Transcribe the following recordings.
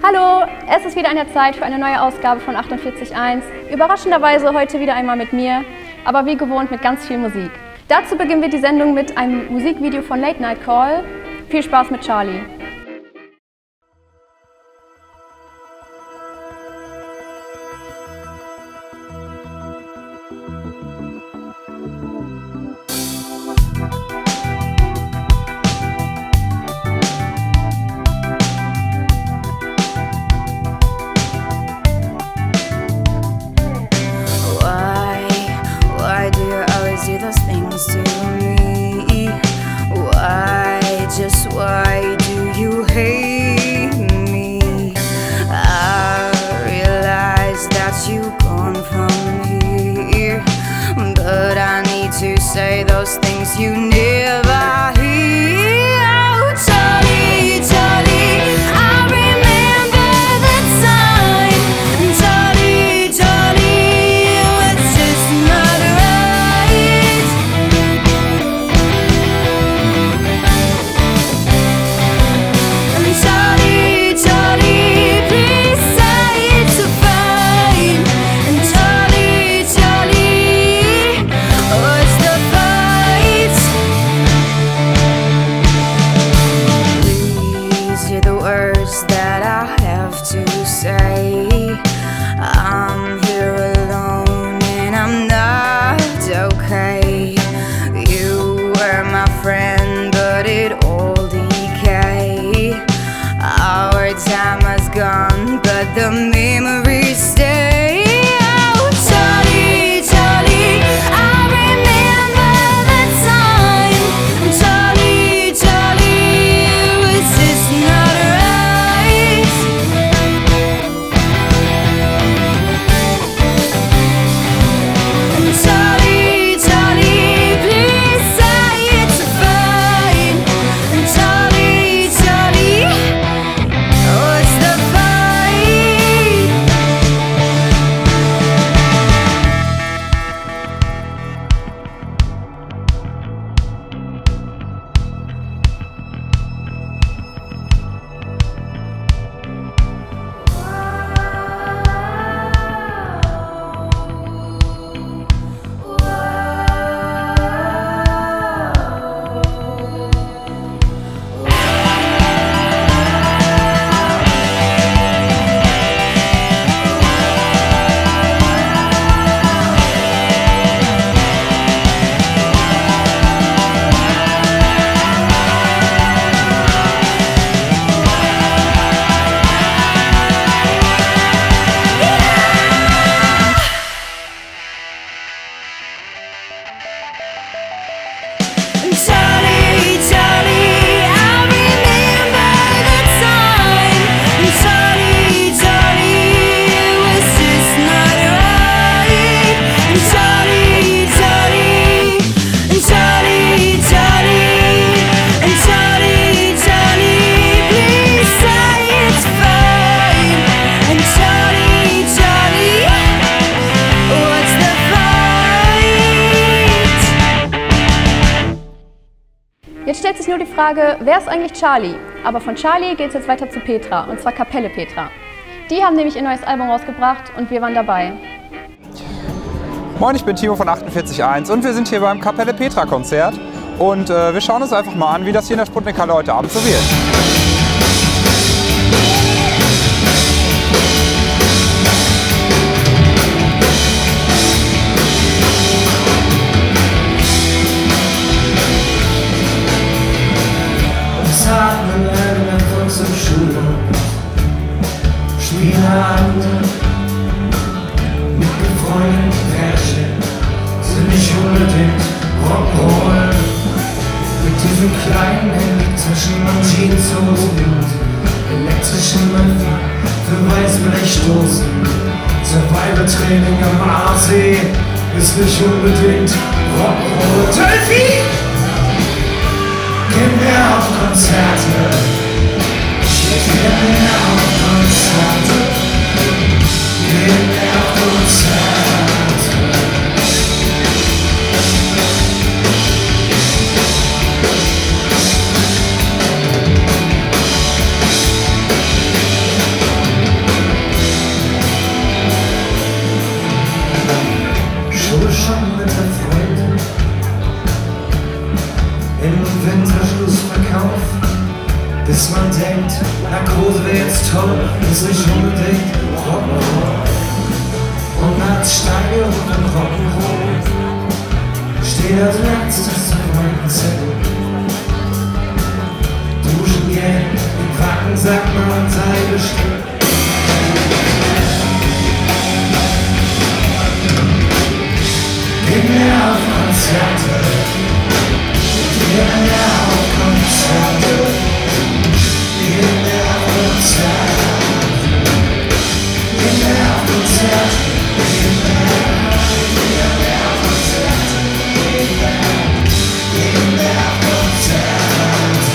Hallo, es ist wieder an der Zeit für eine neue Ausgabe von 48.1. Überraschenderweise heute wieder einmal mit mir, aber wie gewohnt mit ganz viel Musik. Dazu beginnen wir die Sendung mit einem Musikvideo von Late Night Call. Viel Spaß mit Charlie. Do those things to me? Why do you hate me? I realize that you've gone from here, but I need to say those things you never hear. Oh, Charlie, Charlie, I remember the time. Charlie, Charlie, it's just not right. Charlie, Charlie, please say it's fine. And Charlie, Charlie, what's the fight? Please hear the words that I have to say. I'm here alone and I'm not okay. You were my friend, but it all decayed. Our time has gone, but the memories stay. Oh, Charlie, Charlie, I remember the time. Charlie, Charlie, it's just not right. Charlie, Charlie, please say it's fine. Charlie, Charlie, what's the fight? Charlie, Charlie, I remember the time. Charlie, Charlie, it was just not right. Charlie, Charlie, Charlie, Charlie, Charlie, Charlie, please say it's fine. And Charlie, Charlie, what's the fight? Jetzt stellt sich nur die Frage, wer ist eigentlich Charlie? Aber von Charlie geht es jetzt weiter zu Petra, und zwar Kapelle Petra. Die haben nämlich ihr neues Album rausgebracht und wir waren dabei. Moin, ich bin Timo von 48.1 und wir sind hier beim Kapelle Petra Konzert und wir schauen uns einfach mal an, wie das hier in der Sputnik-Halle heute Abend so wird. Atmen erinnert uns im Schulhof, Spielabende mit befreundeten Pärchen sind nicht unbedingt Rock'n'Roll. Mit diesen kleinen elektrischen Jeanshosen und elektrischen Mündern für Weißblechdosen. Survival-Training am Aasee ist nicht unbedingt Rock'n'Roll. Tölfi! Gehen wir auf Konzerte. Gehen wir auf Konzerte. Gehen wir auf Konzerte. Tolle ist nicht unbedingt Rock'n'Roll. Und als Steine und ein Rock'n'Roll steht als letztes auf meinem Zettel. Duschen gehen, im Wacken sagt man, sei bestimmt. Geh mehr auf Konzerte, geh mehr auf Konzerte, geh mehr auf Konzerte, geh mehr auf Konzerte, geh mehr auf Konzerte, geh mehr auf Konzerte.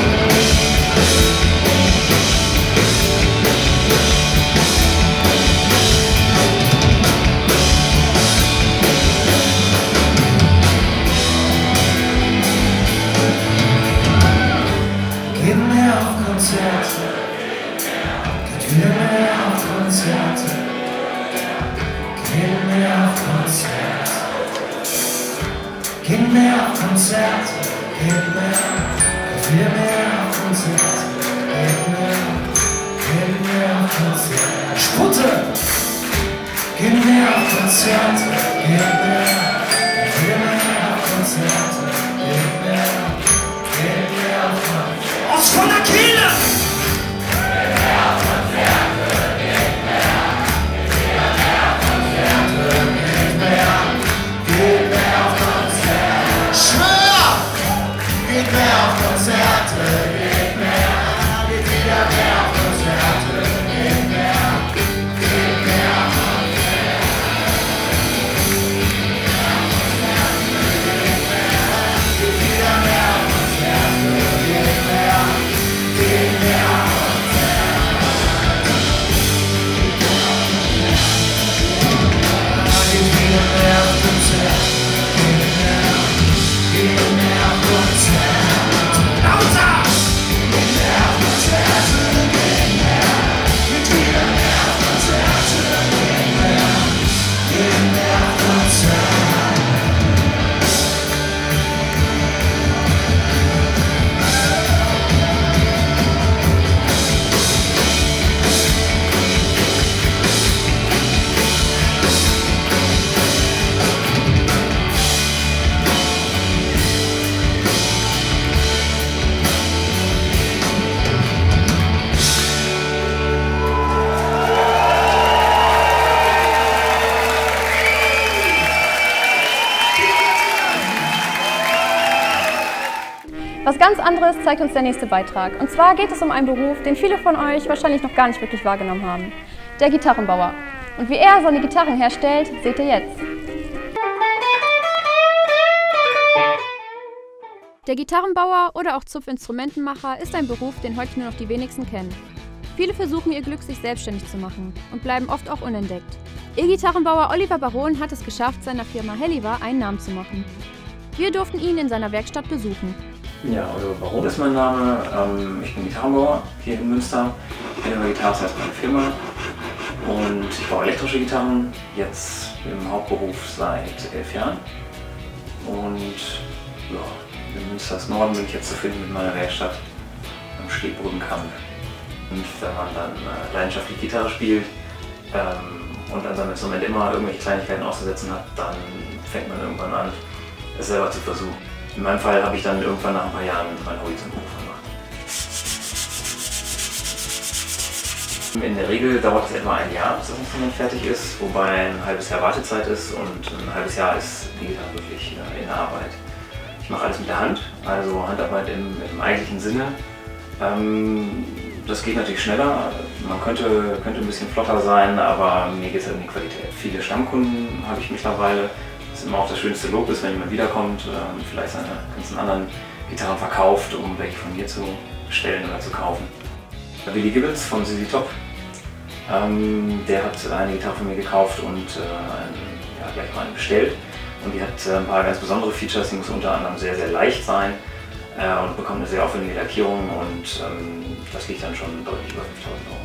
Geht mehr auf Konzerte, geht wieder mehr auf Konzerte, geht mehr auf Konzerte, geht mehr auf Konzerte, geht wieder mehr auf Konzerte, geht mehr auf Konzerte. Sputte! Geht mehr auf Konzerte, geht wieder mehr auf Konzerte, geht mehr auf Konzerte. Aus von der Kehle! Schwör! Geht mehr auf Konzerte, geht wieder mehr auf Konzerte, geht mehr auf Was ganz anderes zeigt uns der nächste Beitrag. Und zwar geht es um einen Beruf, den viele von euch wahrscheinlich noch gar nicht wirklich wahrgenommen haben. Der Gitarrenbauer. Und wie er seine Gitarren herstellt, seht ihr jetzt. Der Gitarrenbauer oder auch Zupfinstrumentenmacher ist ein Beruf, den heute nur noch die wenigsten kennen. Viele versuchen ihr Glück, sich selbstständig zu machen und bleiben oft auch unentdeckt. E-Gitarrenbauer Oliver Baron hat es geschafft, seiner Firma Helliver einen Namen zu machen. Wir durften ihn in seiner Werkstatt besuchen. Ja, Oliver Baron ist mein Name. Ich bin Gitarrenbauer hier in Münster. Helliver Guitars heißt meine Firma. Und ich baue elektrische Gitarren, jetzt im Hauptberuf seit 11 Jahren. Und ja, in Münsters Norden bin ich jetzt zu finden mit meiner Werkstatt am Stehbrückenkamp. Und wenn man dann leidenschaftlich Gitarre spielt und an seinem Instrument immer irgendwelche Kleinigkeiten auszusetzen hat, dann fängt man irgendwann an, es selber zu versuchen. In meinem Fall habe ich dann irgendwann nach ein paar Jahren mein Hobby zum Beruf gemacht. In der Regel dauert es etwa ein Jahr, bis das Instrument fertig ist, wobei ein halbes Jahr Wartezeit ist und ein halbes Jahr ist die Gitarre wirklich in der Arbeit. Ich mache alles mit der Hand, also Handarbeit im eigentlichen Sinne. Das geht natürlich schneller, man könnte ein bisschen flotter sein, aber mir geht es halt um die Qualität. Viele Stammkunden habe ich mittlerweile, das immer auch das schönste Lob ist, wenn jemand wiederkommt und vielleicht seine ganzen anderen Gitarren verkauft, um welche von mir zu bestellen oder zu kaufen. Billy Gibbons von ZZ Top, der hat eine Gitarre von mir gekauft und gleich mal eine bestellt. Und die hat ein paar ganz besondere Features, die muss unter anderem sehr, sehr leicht sein und bekommt eine sehr aufwendige Lackierung und das liegt dann schon deutlich über 5.000 €.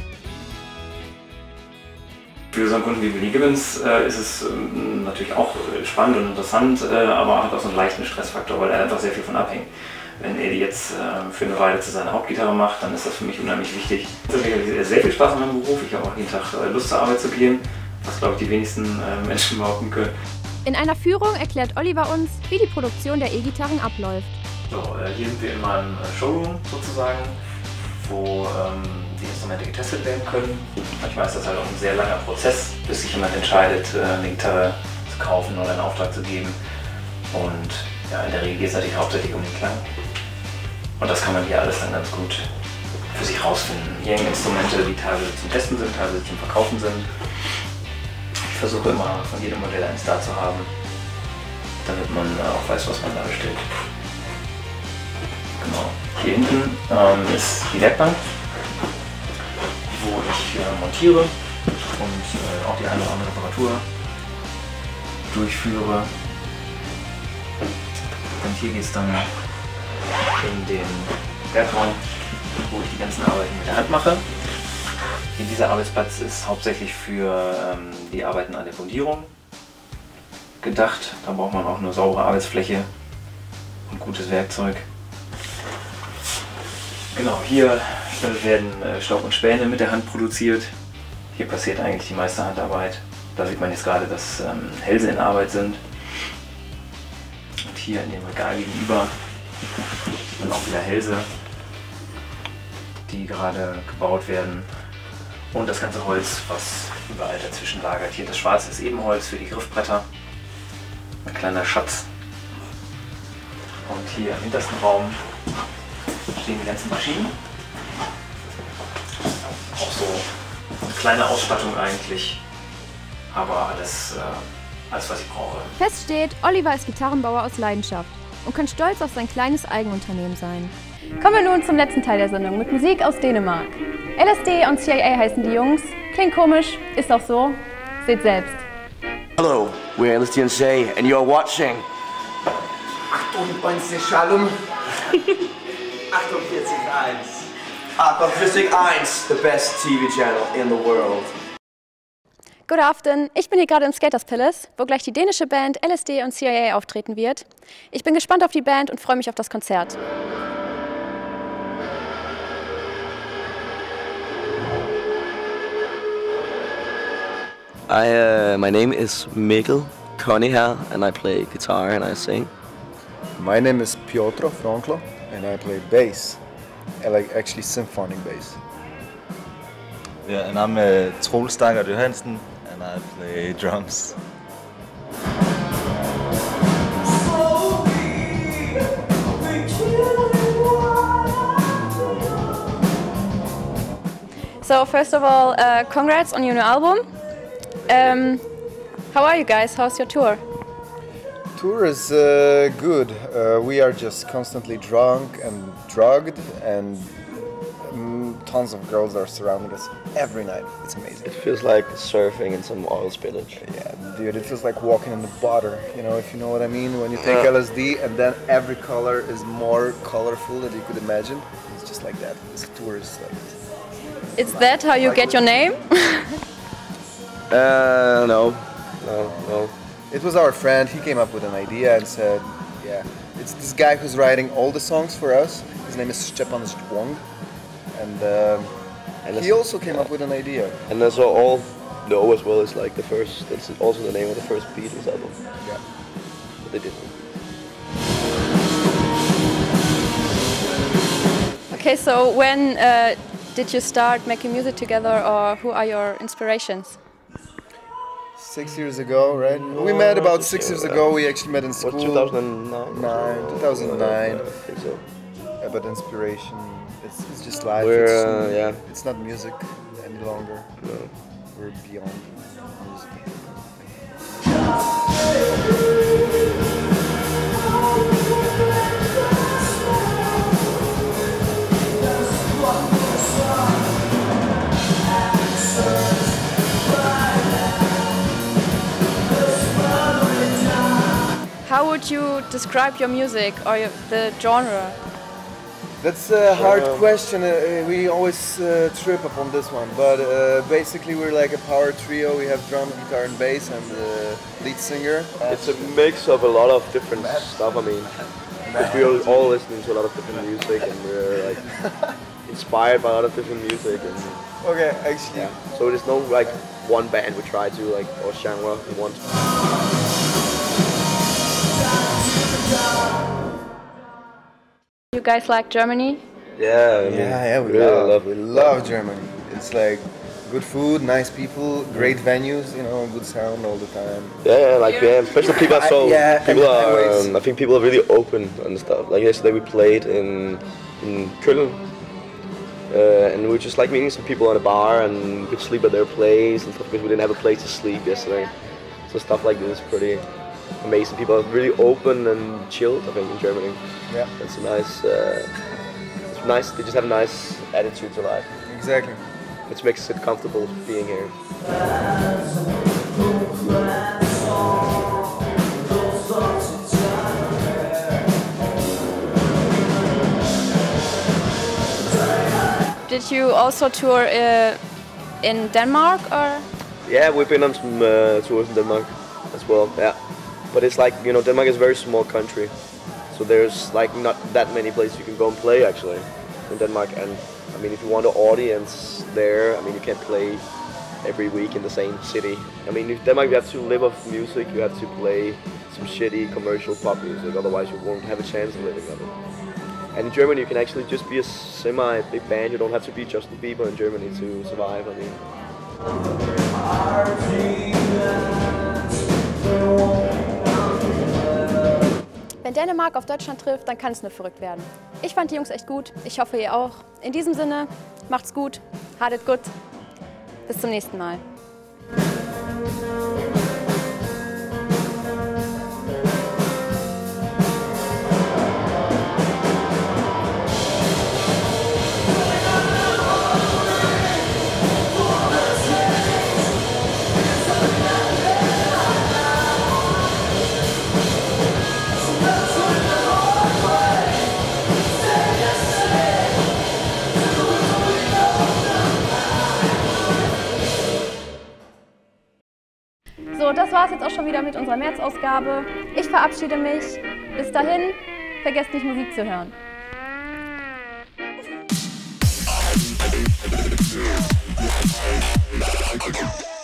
Für so einen Kunden wie Billy Gibbons ist es natürlich auch spannend und interessant, aber hat auch so einen leichten Stressfaktor, weil er einfach sehr viel von abhängt. wenn er die jetzt für eine Weile zu seiner Hauptgitarre macht, dann ist das für mich unheimlich wichtig. Ich habe sehr viel Spaß an meinem Beruf. Ich habe auch jeden Tag Lust zur Arbeit zu gehen, was glaube ich die wenigsten Menschen behaupten können. In einer Führung erklärt Oliver uns, wie die Produktion der E-Gitarren abläuft. So, hier sind wir in meinem Showroom sozusagen, wo die Instrumente getestet werden können. Manchmal ist das halt auch ein sehr langer Prozess, bis sich jemand entscheidet, eine Gitarre zu kaufen oder einen Auftrag zu geben. Und ja, in der Regel geht es natürlich hauptsächlich um den Klang. Und das kann man hier alles dann ganz gut für sich rausfinden. Hier hängen Instrumente, die teilweise zum Testen sind, teilweise zum Verkaufen sind. Ich versuche immer von jedem Modell eins da zu haben, damit man auch weiß, was man da bestellt. Genau. Hier hinten ist die Werkbank, wo ich montiere und auch die eine oder andere Reparatur durchführe. Und hier geht es dann in den Werkraum, wo ich die ganzen Arbeiten mit der Hand mache. Hier dieser Arbeitsplatz ist hauptsächlich für die Arbeiten an der Fundierung gedacht. Da braucht man auch eine saubere Arbeitsfläche und gutes Werkzeug. Genau, hier werden Staub und Späne mit der Hand produziert. Hier passiert eigentlich die meiste Handarbeit. Da sieht man jetzt gerade, dass Hälse in Arbeit sind. Und hier in dem Regal gegenüber sieht man auch wieder Hälse, die gerade gebaut werden. Und das ganze Holz, was überall dazwischen lagert. Hier das Schwarze ist Ebenholz für die Griffbretter. Ein kleiner Schatz. Und hier im hintersten Raum stehen die ganzen Maschinen. Auch so eine kleine Ausstattung eigentlich, aber alles, was ich brauche. Fest steht, Oliver ist Gitarrenbauer aus Leidenschaft und kann stolz auf sein kleines Eigenunternehmen sein. Kommen wir nun zum letzten Teil der Sendung mit Musik aus Dänemark. LSD und CIA heißen die Jungs. Klingt komisch, ist auch so. Seht selbst. Hello, we're LSD and CIA, and you're watching. 98 Shalom. 48.1, the best TV channel in the world. Good afternoon, ich bin hier gerade im Skaters Palace, wo gleich die dänische Band LSD und CIA auftreten wird. Ich bin gespannt auf die Band und freue mich auf das Konzert. My name is Mikkel Coniher, and I play guitar and I sing. My name is Piotr Frankla and I play bass. I like actually symphonic bass. Yeah, and I'm Troels Stanger Johansen and I play drums. So first of all, congrats on your new album. How are you guys? How's your tour? Tour is good. We are just constantly drunk and drugged, and tons of girls are surrounding us every night. It's amazing. It feels like surfing in some oil spillage. Yeah, dude, it feels like walking in the butter, you know, if you know what I mean. When you take LSD and then every color is more colorful than you could imagine. It's just like that. This tour is like this. Is that how you get your name? No. It was our friend, he came up with an idea and said, yeah, it's this guy who's writing all the songs for us. His name is Stepan Stwong. And he also came up with an idea. And that's all know as well as like the first, that's also the name of the first Beatles album. Yeah. But they didn't. Okay, so when did you start making music together, or who are your inspirations? 6 years ago, right? We met about 6 years ago. We actually met in school. What, 2009? 2009. I think so. But inspiration, it's just life. We're, It's not music any longer. No. We're beyond music. How would you describe your music or the genre? That's a hard question. We always trip upon this one, but basically we're like a power trio. We have drum, guitar, and bass, and the lead singer. It's a mix of a lot of different stuff. I mean, Because we are all listening to a lot of different music, and we're like inspired by a lot of different music. And Okay, actually. yeah, so there's no like one band we try to like or genre we want. You guys like Germany? Yeah, I mean, Yeah, we really we love Germany. It's like good food, nice people, great venues, you know, good sound all the time. Yeah, like especially people are so people are. anyways. I think people are really open and stuff. Like yesterday we played in Köln, and we were just like meeting some people in a bar, and we could sleep at their place and stuff because we didn't have a place to sleep yesterday. So stuff like this is pretty amazing. People are really open and chilled. I think in Germany. Yeah, It's a nice. It's nice. They just have a nice attitude to life, exactly. which makes it comfortable being here. Did you also tour in Denmark or? Yeah, we've been on some tours in Denmark as well. Yeah, but it's like, you know, Denmark is a very small country, so there's like not that many places you can go and play actually in Denmark. And I mean, if you want an audience there, I mean, you can't play every week in the same city. I mean, in Denmark you have to live off music. You have to play some shitty commercial pop music, otherwise you won't have a chance of living of it. And in Germany, you can actually just be a semi-big band. You don't have to be Justin Bieber in Germany to survive. I mean. Wenn Dänemark auf Deutschland trifft, dann kann es nur verrückt werden. Ich fand die Jungs echt gut. Ich hoffe, ihr auch. In diesem Sinne, macht's gut, hadet gut. Bis zum nächsten Mal. So, das war es jetzt auch schon wieder mit unserer März-Ausgabe. Ich verabschiede mich. Bis dahin, vergesst nicht, Musik zu hören. Yeah.